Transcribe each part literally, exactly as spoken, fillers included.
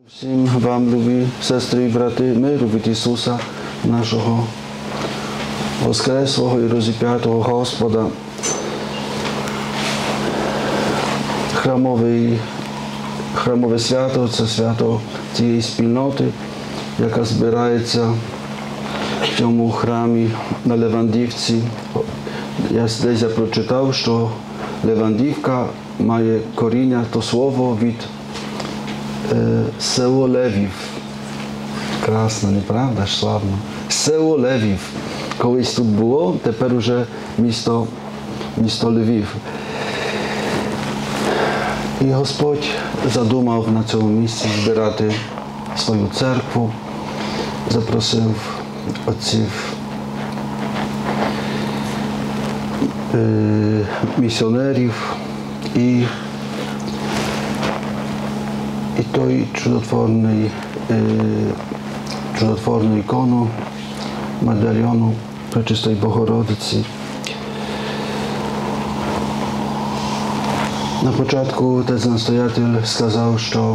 Всім вам, любі сестри і брати, миру від Ісуса, нашого Воскреслого і розіп'ятого Господа. Храмовий, храмове свято – це свято цієї спільноти, яка збирається в цьому храмі на Левандівці. Я десь я прочитав, що Левандівка має коріння, то слово від село Левів. Красно, не правда ж, славно? Село Левів. Колись тут було, тепер уже місто, місто Львів. І Господь задумав на цьому місці збирати свою церкву, запросив отців е, місіонерів і І той чудотворний, е, чудотворну ікону медальйону Пречистої Богородиці. На початку отець-настоятель сказав, що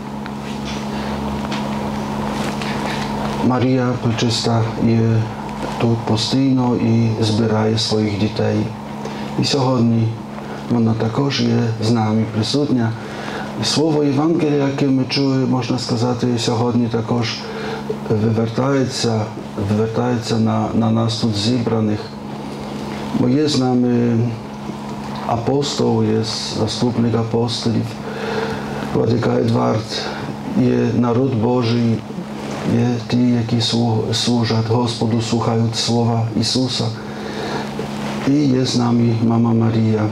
Марія Пречиста є тут постійно і збирає своїх дітей. І сьогодні вона також є з нами присутня. Слово Євангелія, яке ми чуємо, можна сказати, сьогодні також вивертається, вивертається на, на нас тут зібраних. Бо є з нами апостол, є заступник апостолів, владика Едвард, є народ Божий, є ті, які служать Господу, слухають слова Ісуса. І є з нами мама Марія.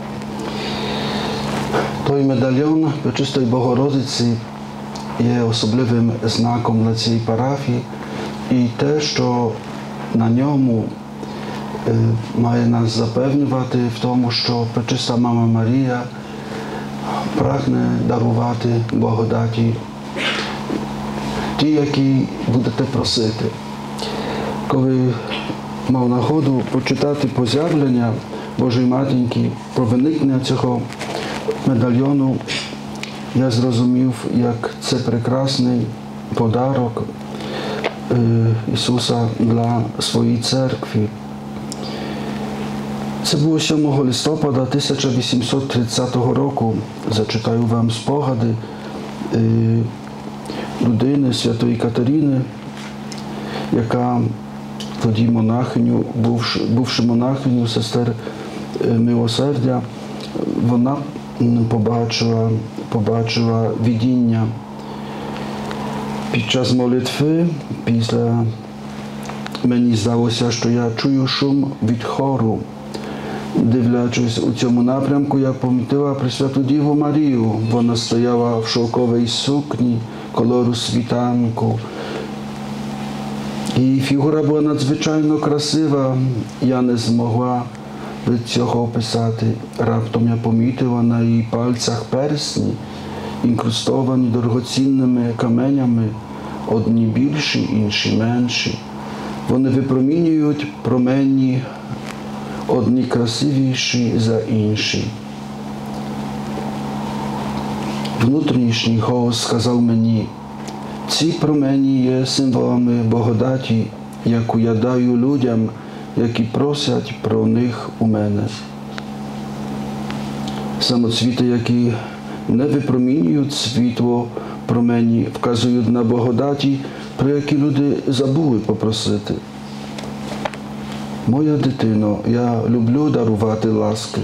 Той медальйон Пречистої Богородиці є особливим знаком для цієї парафії, і те, що на ньому має нас запевнювати в тому, що Пречиста Мама Марія прагне дарувати благодаті ті, які будете просити. Коли мав нагоду почитати поз'явлення Божої Матінки про виникнення цього медальйону, я зрозумів, як це прекрасний подарок Ісуса для своєї церкви. Це було сьомого листопада тисяча вісімсот тридцятого року. Зачитаю вам спогади людини, святої Катерини, яка тоді монахиню, бувши, бувши монахиню сестер Милосердя, вона побачила, побачила видіння під час молитви. Після мені здалося, що я чую шум від хору. Дивлячись у цьому напрямку, я помітила Пресвяту Діву Марію. Вона стояла в шовковій сукні кольору світанку. Її фігура була надзвичайно красива. Я не змогла від цього описати. Раптом я помітила на її пальцях персні, інкрустовані дорогоцінними каменями, одні більші, інші менші. Вони випромінюють промені, одні красивіші за інші. Внутрішній голос сказав мені: ці промені є символами благодаті, яку я даю людям, які просять про них у мене. Самоцвіти, які не випромінюють світло, промені вказують на благодаті, про які люди забули попросити. Моя дитино, я люблю дарувати ласки.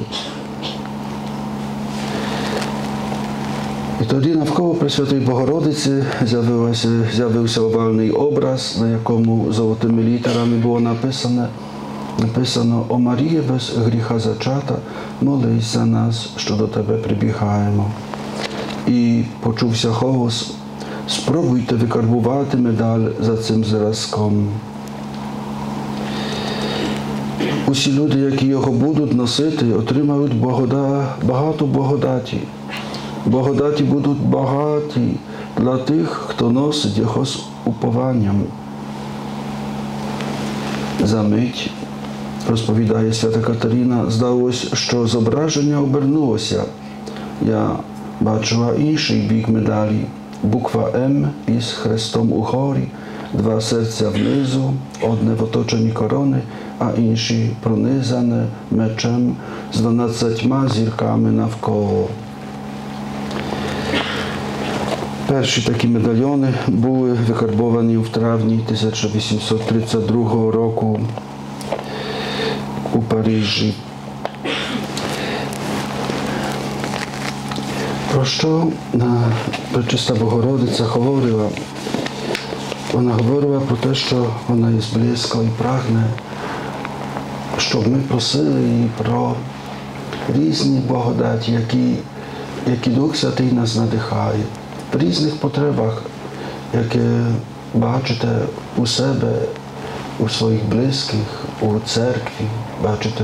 І тоді навколо Пресвятої Богородиці з'явився, з'явився овальний образ, на якому золотими літерами було написано Написано: «О Марія, без гріха зачата, молись за нас, що до тебе прибігаємо». І почувся голос: «Спробуйте викарбувати медаль за цим зразком». Усі люди, які його будуть носити, отримають благода... багато благодаті. Благодаті будуть багаті для тих, хто носить його з упованням. За мить, розповідає свята Катерина, здалося, що зображення обернулося. Я бачила інший бік медалі. буква М із хрестом угорі, два серця внизу, одне в оточенні корони, а інші пронизане мечем з дванадцятьма зірками навколо. Перші такі медальйони були викарбовані в травні тисяча вісімсот тридцять другого року у Парижі. Про що Пречиста Богородиця говорила? Вона говорила про те, що вона є близько і прагне, щоб ми просили її про різні благодаті, які, які Дух Святий нас надихає. В різних потребах, які бачите у себе, у своїх близьких, у церкві, бачите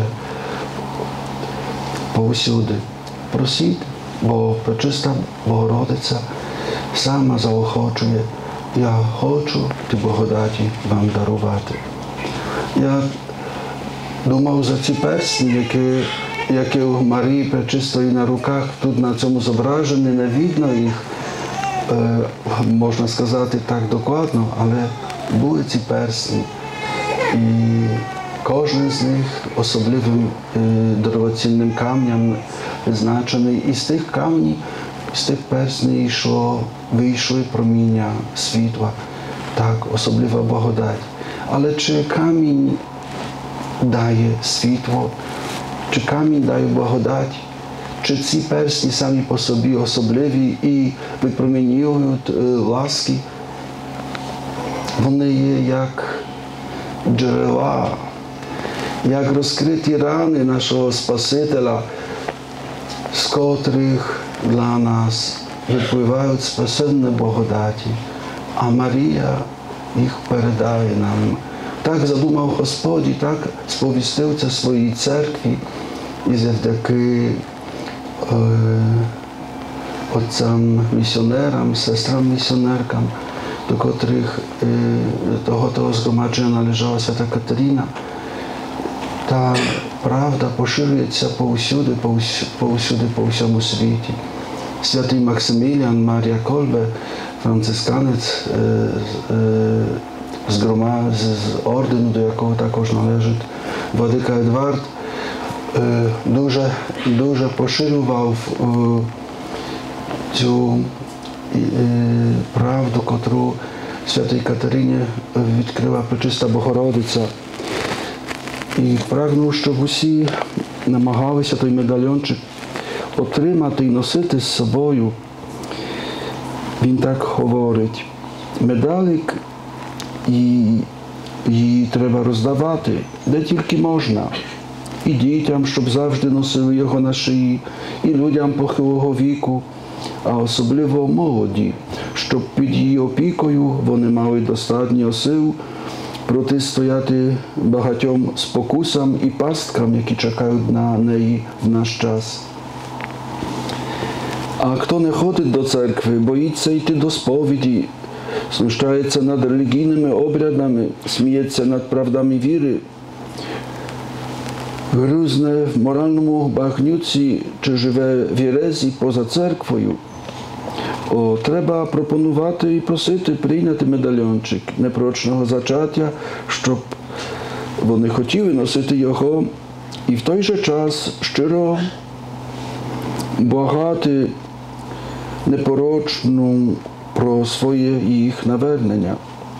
повсюди. Просіть, бо Пречиста Богородиця сама заохочує: я хочу ті благодаті вам дарувати. Я думав за ці персні, які, які у Марії Пречистої на руках, тут на цьому зображені, не видно їх, е, можна сказати так докладно, але були ці персні. І кожен з них особливим е, дорогоцінним камнем визначений. І з тих камнів, з тих перснів йшло, вийшли проміння світла, так, особлива благодать. Але чи камінь дає світло, чи камінь дає благодать, чи ці персні самі по собі особливі і випромінюють е, ласки? Вони є як джерела, як розкриті рани нашого Спасителя, з котрих для нас випливають спасенні благодаті, а Марія їх передає нам. Так задумав Господь і так сповістив це своїй церкві, і завдяки е, отцям-місіонерам, сестрам-місіонеркам, до котрих е, того, того згромадження належала свята Катерина. Та правда поширюється повсюди, повсюди, по всьому світі. Святий Максиміліан Марія Кольбе, францисканець з, грома, з ордену, до якого також належить владика Едвард, дуже, дуже поширював цю правду, котру святій Катерині відкрила Пречиста Богородиця. І прагнув, щоб усі намагалися той медальйончик отримати і носити з собою. Він так говорить: медалик, її треба роздавати, де тільки можна. І дітям, щоб завжди носили його на шиї, і людям похилого віку, а особливо молоді, щоб під її опікою вони мали достатньо сил протистояти багатьом спокусам і пасткам, які чекають на неї в наш час. А хто не ходить до церкви, боїться йти до сповіді, знущається над релігійними обрядами, сміється над правдами віри, гризне в моральному багнюці чи живе в єрезі поза церквою, О, треба пропонувати і просити прийняти медальйончик непрочного зачаття, щоб вони хотіли носити його, і в той же час щиро благати непорочну про своє їх навернення.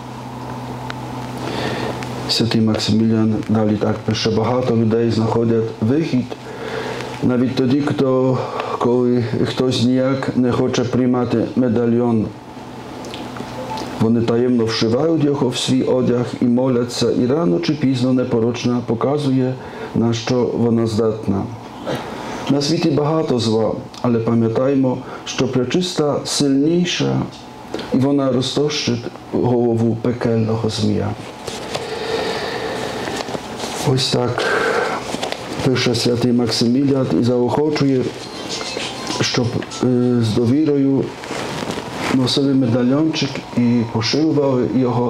Святий Максиміліан далі так пише: багато людей знаходять вихід, навіть тоді, хто, коли хтось ніяк не хоче приймати медальйон. Вони таємно вшивають його в свій одяг і моляться, і рано чи пізно непорочна показує, на що вона здатна. На світі багато зла, але пам'ятаймо, що Пречиста сильніша, і вона розтощить голову пекельного змія. Ось так пише святий Максиміліан і заохочує, щоб з довірою носили медальйончик і пошивали його.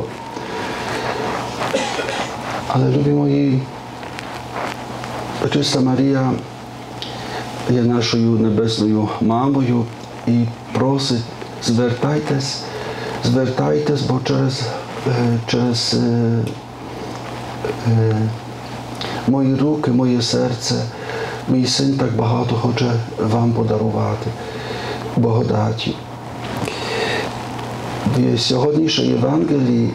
Але, любі мої, Пречиста Марія є нашою небесною мамою і просить звертайтесь, звертайтесь, бо через, через е, е, мої руки, моє серце, мій син так багато хоче вам подарувати благодаті. В сьогоднішній Євангелії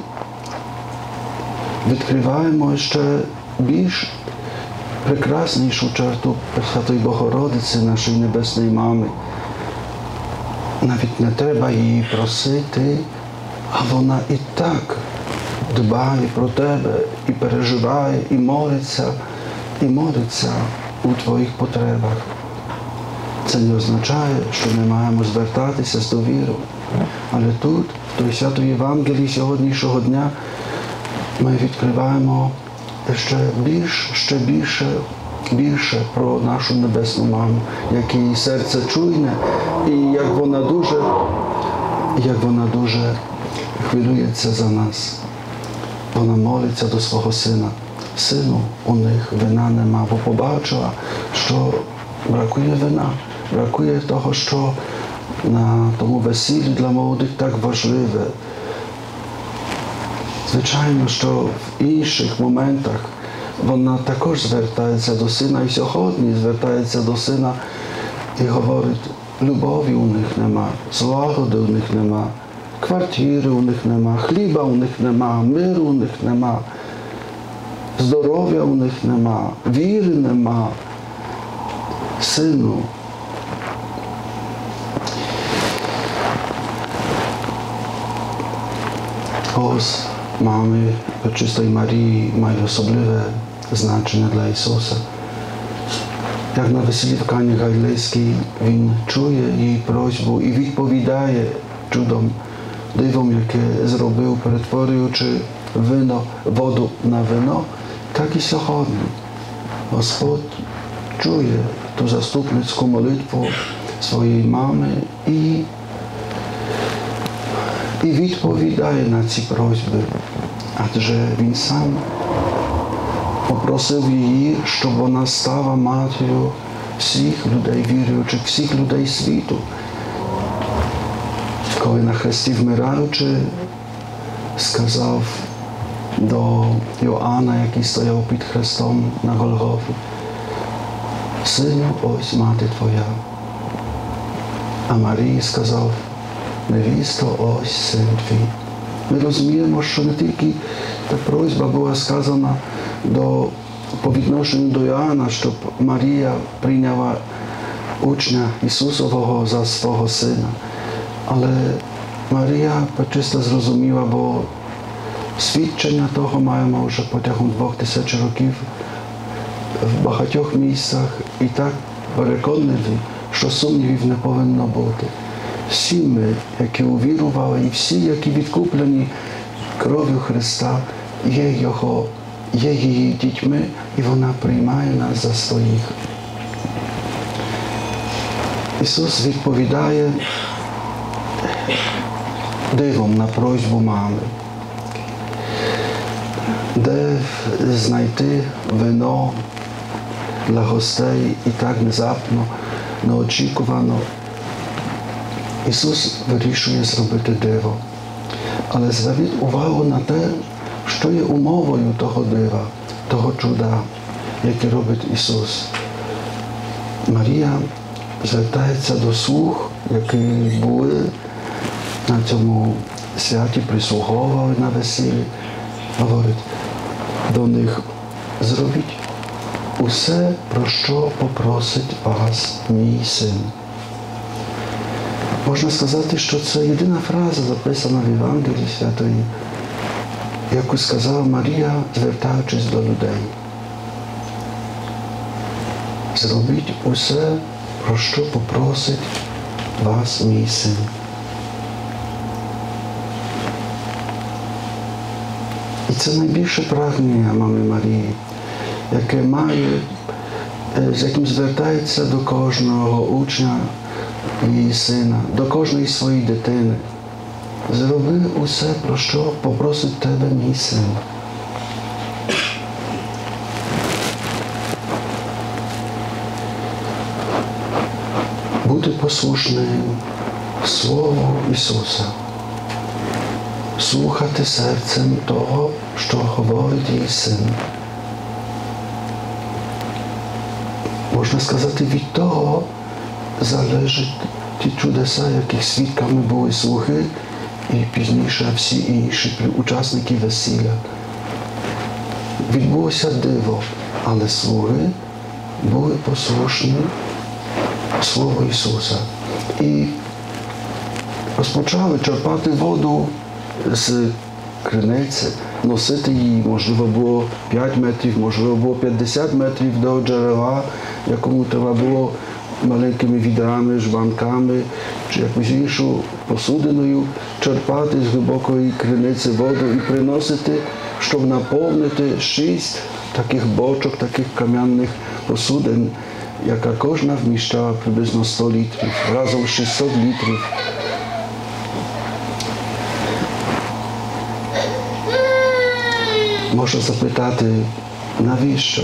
відкриваємо ще більш прекраснішу черту Пресвятої Богородиці, нашої Небесної Мами. Навіть не треба її просити, а вона і так дбає про тебе, і переживає, і молиться, і молиться у твоїх потребах. Це не означає, що ми маємо звертатися з довірою. Але тут, в той Святої Євангелії сьогоднішнього дня, ми відкриваємо ще більше, ще більше, більше про нашу Небесну Маму, як її серце чуйне, і як вона дуже, як вона дуже хвилюється за нас. Вона молиться до свого сина. Сину, у них вина нема, бо побачила, що бракує вина, бракує того, що на тому весіллі для молодих так важливе. Звичайно, що в інших моментах вона також звертається до сина, і сьогодні звертається до сина і говорить, любові у них нема, злагоди у них нема, квартири у них нема, хліба у них нема, миру у них нема, здоров'я у них нема, віри нема. Сину, ось мами Пречистої Марії має особливе значення для Ісуса. Як на весіллі в Кані Галилейській Він чує її просьбу і відповідає чудом, дивом, яке зробив, перетворюючи вино, воду на вино, так і сьогодні. Господь чує ту заступницьку молитву своєї мами і, і відповідає на ці просьби. Адже Він сам попросив її, щоб вона стала матір'ю всіх людей віруючих, всіх людей світу. Коли на хресті вмираючи, сказав до Йоанна, який стояв під хрестом на Голгофі, сину, ось мати твоя. А Марії сказав, невісто, ось син твій. Ми розуміємо, що не тільки та просьба була сказана до, по відношенню до Йоанна, щоб Марія прийняла учня Ісусового за свого сина. Але Марія почисто зрозуміла, бо свідчення того маємо вже протягом двох тисяч років в багатьох місцях і так переконливі, що сумнівів не повинно бути. Всі ми, які увірували, і всі, які відкуплені кров'ю Христа, є Його, є її дітьми, і вона приймає нас за своїх. Ісус відповідає дивом на просьбу мами. Де знайти вино для гостей і так внезапно, неочікувано. Ісус вирішує зробити диво. Але зверніть увагу на те, що є умовою того дива, того чуда, яке робить Ісус. Марія звертається до слуг, які були на цьому святі, прислуговували на весіллі, говорить до них, зробіть усе, про що попросить вас мій син. Можна сказати, що це єдина фраза, записана в Євангелії Святої, яку сказала Марія, звертаючись до людей. Зробіть усе, про що попросить вас мій син. І це найбільше прагнення мами Марії, яке має, з яким звертається до кожного учня її сина, до кожної своєї дитини. Зроби усе, про що попросить тебе мій син. Бути послушним, Слово Ісуса. Слухати серцем того, що говорить її Син. Можна сказати, від того залежать ті чудеса, яких свідками були слуги і пізніше всі інші учасники весілля. Відбулося диво, але слуги були послушні Слову Ісуса. І розпочали черпати воду з криниці, носити її, можливо, було п'ять метрів, можливо, було п'ятдесят метрів до джерела, якому треба було маленькими відрами, жбанками чи якоюсь іншою посудиною черпати з глибокої криниці воду і приносити, щоб наповнити шість таких бочок, таких кам'яних посудин, яка кожна вміщала приблизно сто літрів, разом шістсот літрів. Можна запитати, навіщо?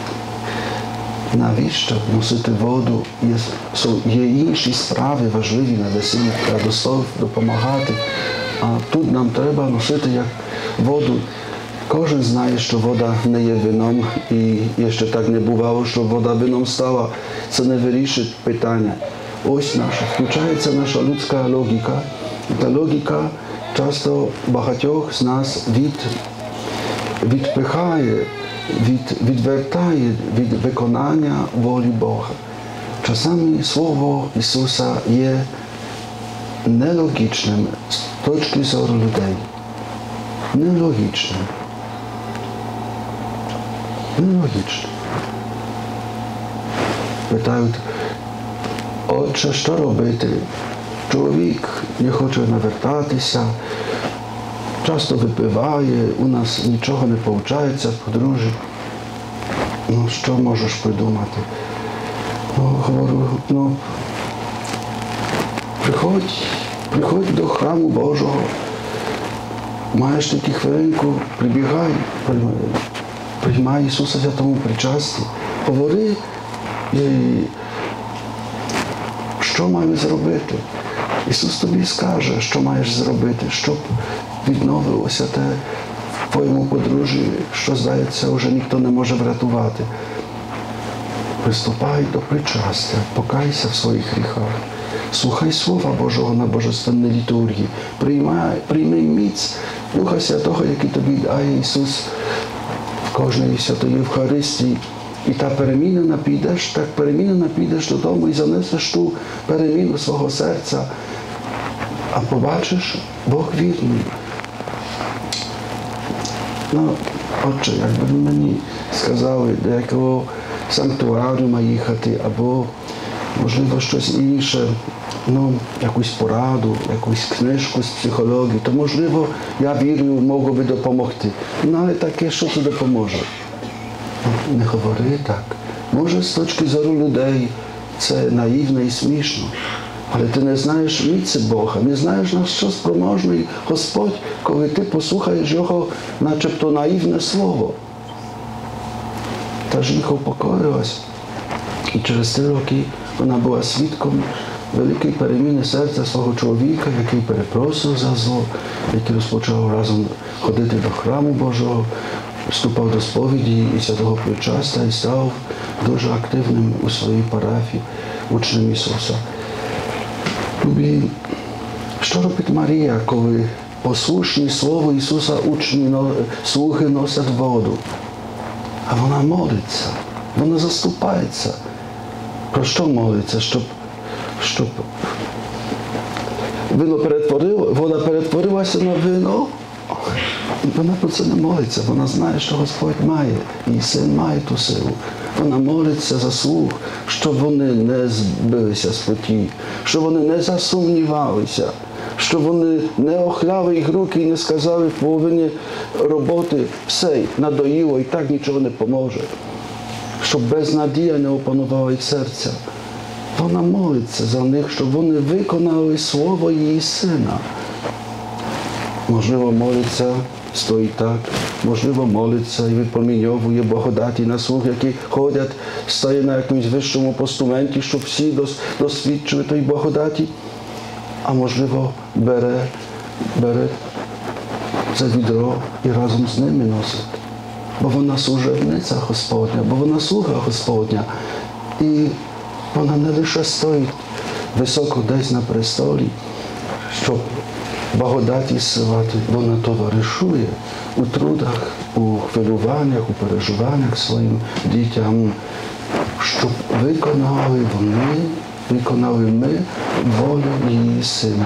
Навіщо носити воду? Є, є інші справи важливі на весіллі, радостов допомагати. А тут нам треба носити як воду. Кожен знає, що вода не є вином, і ще так не бувало, що вода вином стала. Це не вирішить питання. Ось наша, включається наша людська логіка. Та логіка часто багатьох з нас від, відпихає, від, відвертає від виконання волі Бога. Часами Слово Ісуса є нелогічним з точки зору людей. Нелогічним. Нелогічним. Питають, отче, що робити? Чоловік не хоче навертатися, часто випиває, у нас нічого не виходить в подружжі. Ну, що можеш придумати? Ну, говорю, ну, приходь, приходь до храму Божого, маєш таку хвилинку, прибігай, приймай Ісуса в Святому причасті, говори, що маємо зробити. Ісус тобі скаже, що маєш зробити, щоб відновилося те в твоєму подружжі, що, здається, вже ніхто не може врятувати. Приступай до причастя, покайся в своїх гріхах, слухай Слова Божого на Божественній літургії, приймай, прийми міць Духа Святого, який тобі дає Ісус в кожній святої Євхаристії. І та перемінена підеш, так перемінена підеш додому і занесеш ту переміну свого серця. А побачиш, Бог вірний. Ну, отче, якби мені сказали, до якого санктуаріума їхати, або, можливо, щось інше, ну, якусь пораду, якусь книжку з психології, то, можливо, я вірю, могло би допомогти. Ну, але таке, що це допоможе? Не говори так. Може, з точки зору людей це наївно і смішно, але ти не знаєш міці Бога, не знаєш, на що спроможний Господь, коли ти послухаєш Його начебто наївне слово. Та жінка упокоїлась, і через три роки вона була свідком великої переміни серця свого чоловіка, який перепросив за зло, який розпочав разом ходити до храму Божого, вступав до сповіді і святого причастя і став дуже активним у своїй парафії, учнем Ісуса. Любі, що робить Марія, коли послушні Слову Ісуса учні, слуги носять воду? А вона молиться, вона заступається. Про що молиться? Щоб, щоб вино перетворило, вода перетворилася на вино? Вона про це не молиться, вона знає, що Господь має, і Син має ту силу. Вона молиться за слуг, щоб вони не збилися з путі, щоб вони не засумнівалися, щоб вони не охляли їх руки і не сказали в половині роботи, все, надоїло і так нічого не поможе. Щоб безнадія не опанувала їх серця. Вона молиться за них, щоб вони виконали слово її Сина. Можливо, молиться, стоїть так, можливо, молиться і випроміньовує благодаті на слуг, які ходять, стає на якомусь вищому постаменті, щоб всі досвідчили тої благодаті. а можливо бере, бере це відро і разом з ними носить. Бо вона служебниця Господня, бо вона слуга Господня. І вона не лише стоїть високо десь на престолі, щоб благодаті зсилати, вона товаришує у трудах, у хвилюваннях, у переживаннях своїм дітям, щоб виконали вони, виконали ми волю її Сина.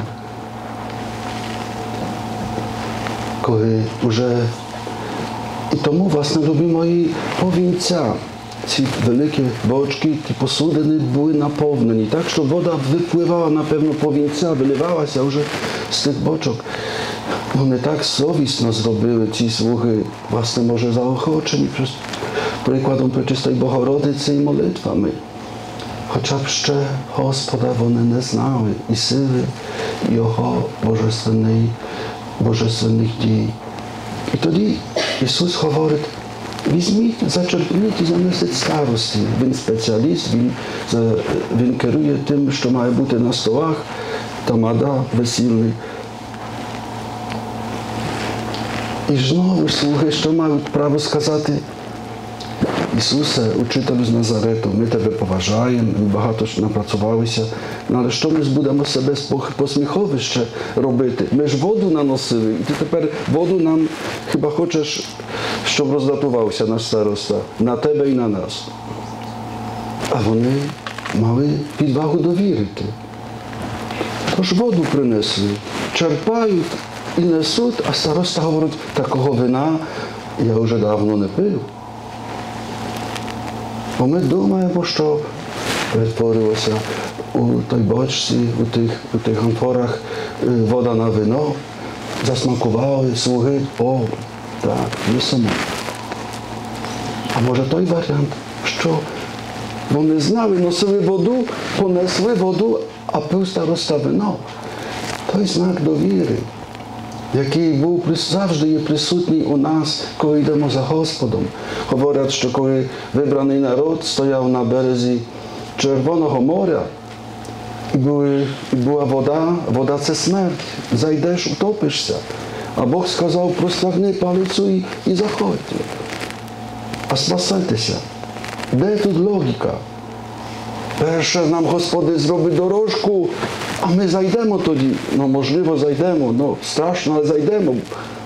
Коли вже... І тому, власне, любі мої, повінця, ці великі бочки, ті посудини були наповнені, так, що вода випливала, напевно, повінця, виливалася вже з тих бочок. Вони так совісно зробили ці слуги, власне, може, заохочені прикладом Пречистої Богородиці і молитвами. Хоча б ще Господа вони не знали і сили Його божественної, божественних дій. І тоді Ісус говорить, візьміть, зачерпніть і занесіть старості. Він спеціаліст, він, він керує тим, що має бути на столах, тамада весільний. І знову слуги, що мають право сказати, Ісусе, учителю з Назарету, ми тебе поважаємо, ми багато напрацювалися, але що ми будемо себе посміховище робити? Ми ж воду наносили, і ти тепер воду нам хіба хочеш, щоб роздатувався наш староста, на тебе і на нас. А вони мали відвагу довірити. Тож воду принесли, черпають і несуть, а староста говорить, такого вина я вже давно не пив. Бо ми думаємо, що перетворилося у той бочці, у тих, у тих амфорах вода на вино, засмакували слуги, о, так, не само. А може той варіант, що вони знали, носили воду, понесли воду, а пив староста вино. Той знак довіри, який був завжди є присутній у нас, коли йдемо за Господом. Говорять, що коли вибраний народ стояв на березі Червоного моря, і, були, і була вода, вода – це смерть, зайдеш, утопишся. А Бог сказав, простягни палицю і, і заходьте. А спасайтеся. Де тут логіка? Перше нам Господи зробить дорожку, а ми зайдемо тоді. Ну, можливо, зайдемо, ну, страшно, але зайдемо.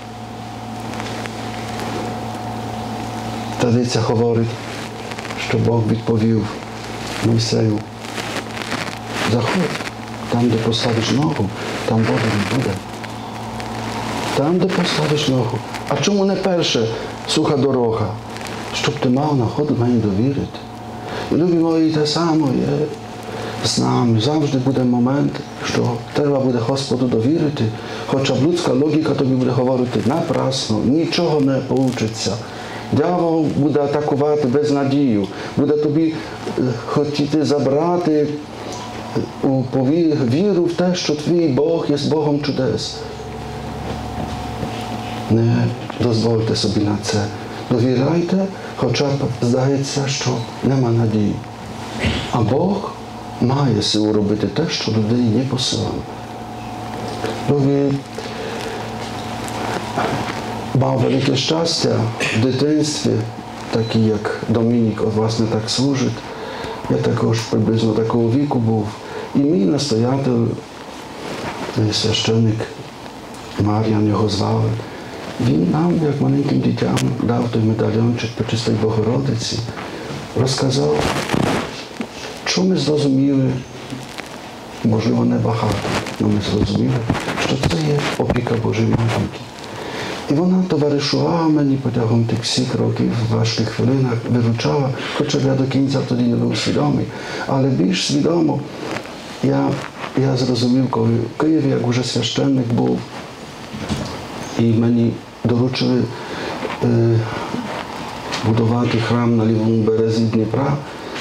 Традиція говорить, що Бог відповів Мойсею, заходь, там, де поставиш ногу, там води не буде. Там, де поставиш ногу. А чому не перше суха дорога? Щоб ти мав нагоду мені довірити. І, любі мої, те саме є з нами. Завжди буде момент, що треба буде Господу довірити, хоча б людська логіка тобі буде говорити напрасно, нічого не вийде. Дьявол буде атакувати без надію, буде тобі хотіти забрати у віру в те, що твій Бог є Богом чудес. Не дозвольте собі на це. Довіряйте, хоча б здається, що нема надії. А Бог має силу робити те, що людині не по силам. Бог мав велике щастя в дитинстві, такий як Домінік, власне, так служить. Я також приблизно такого віку був. І мій настоятель, священник Мар'ян його звали, він нам, як маленьким дітям, дав той медальйончик Пречистої Богородиці, розказав, що ми зрозуміли, можливо, небагато, але ми зрозуміли, що це є опіка Божої Матінки. І вона товаришувала мені протягом тих всіх років, в важких хвилинах, виручала, хоча я до кінця тоді не був свідомий. Але більш свідомо я, я зрозумів, коли в Києві, як вже священник був, і мені доручили е, будувати храм на лівому березі Дніпра.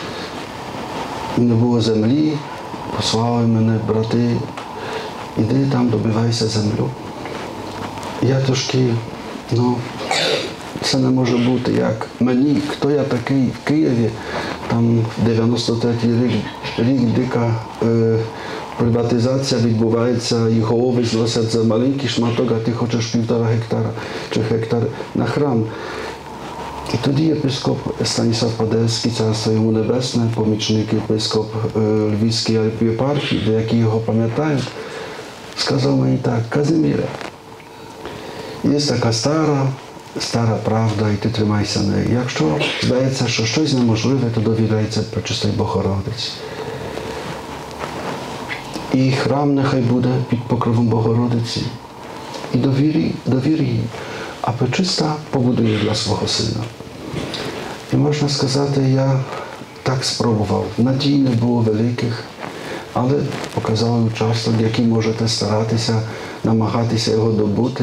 Не було землі, послали мене брати, іди там, добивайся землю. Я трошки, ну, це не може бути як мені, хто я такий в Києві, там дев'яносто третій рік, рік дика е, Prywatyzacja відбувається, і голови зносять за маленький шматок, а ти хочеш півтора гектара чи гектар на храм. І тоді єпископ Станіслав Падерський, царство йому небесне, помічник єпископ Львівської єпархії, деякі його пам'ятають, сказав мені так: Казиміре, є така стара, стара правда, і ти тримайся неї. Якщо здається, що щось неможливе, то довіряйся Пречистій Богородиці. І храм нехай буде під покровом Богородиці. І довірі, довірі їй. А Пречиста побудує для свого сина. І можна сказати, я так спробував. Надій не було великих, але показали участок, який можете старатися, намагатися його добути.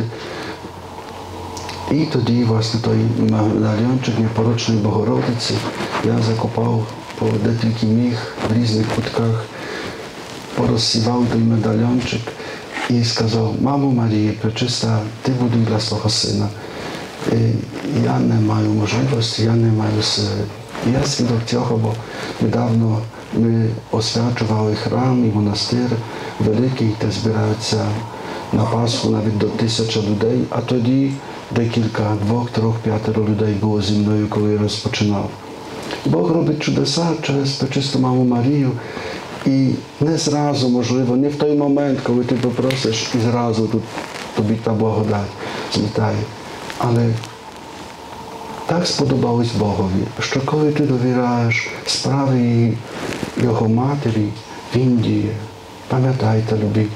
І тоді, власне, той медальйончик Непорочної Богородиці я закопав по де тільки міг, в різних кутках, порозсівав той медальйончик і сказав: мамо Марії, Пречиста, ти будуй для свого сина. Я не маю можливості, я не маю сили. І я свідок цього, бо недавно ми освячували храм і монастир великий, де збираються на Пасху навіть до тисячі людей, а тоді декілька, двох, трьох, п'ятеро людей було зі мною, коли я розпочинав. Бог робить чудеса через Пречисту Маму Марію, і не зразу, можливо, не в той момент, коли ти попросиш, і зразу тут тобі та благодать злітає. Але так сподобалось Богові, що коли ти довіряєш справі Його Матері, Він діє. Пам'ятайте, любі.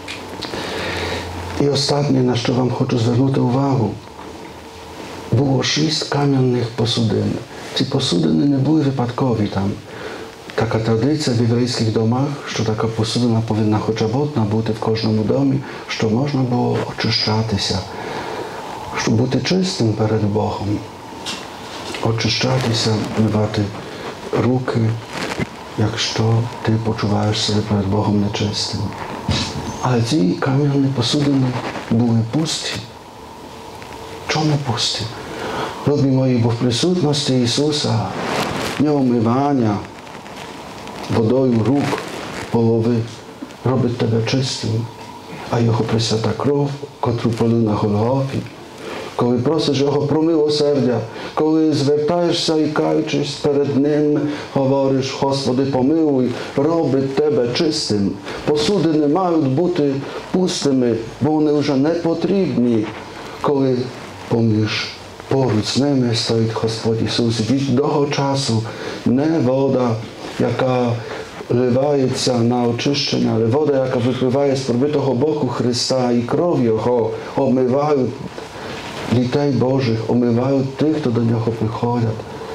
І останнє, на що вам хочу звернути увагу, було шість кам'яних посудин. Ці посудини не були випадкові там. Така традиція в єврейських домах, що така посудина повинна хоча б одна бути в кожному домі, що можна було очищатися, щоб бути чистим перед Богом. Очищатися, мивати руки, якщо ти почуваєш себе перед Богом нечистим. Але ці кам'яні посудини були пусті. Чому пусті? Любі мої, бо в присутності Ісуса не омивання водою рук, голови робить тебе чистим, а Його пресвята кров, котру пролив на Голгофі, коли просиш Його про милосердя, коли звертаєшся і каючись перед Ним, говориш: Господи, помилуй, робить тебе чистим. Посудини мають бути пустими, бо вони вже не потрібні, коли поміж поруч з ними стоїть Господь Ісус. Від того часу не вода, яка вливається на очищення, але вода, яка випливає з пробитого боку Христа, і кров Його омивають дітей Божих, омивають тих, хто до Нього приходять.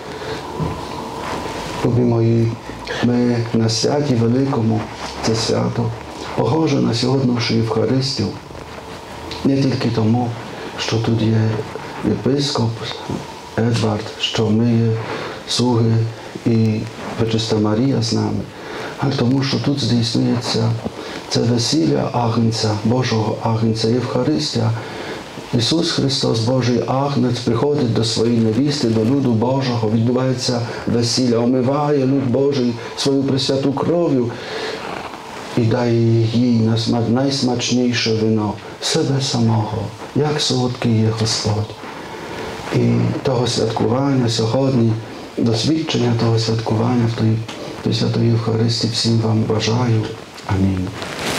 Любі мої, ми на святі великому, це свято, похоже на сьогоднішню Євхаристію, не тільки тому, що тут є єпископ Едвард, що ми є слуги і Пречиста Марія з нами, але тому, що тут здійснюється це весілля Агнця, Божого Агнця, Євхаристія. Ісус Христос, Божий Агнець, приходить до своєї невісти, до люду Божого, відбувається весілля, омиває люд Божий свою пресвяту кров'ю і дає їй найсмачніше вино, себе самого, як солодкий є Господь. І того святкування сьогодні, досвідчення того святкування в той, той святої Євхаристії всім вам бажаю. Амінь.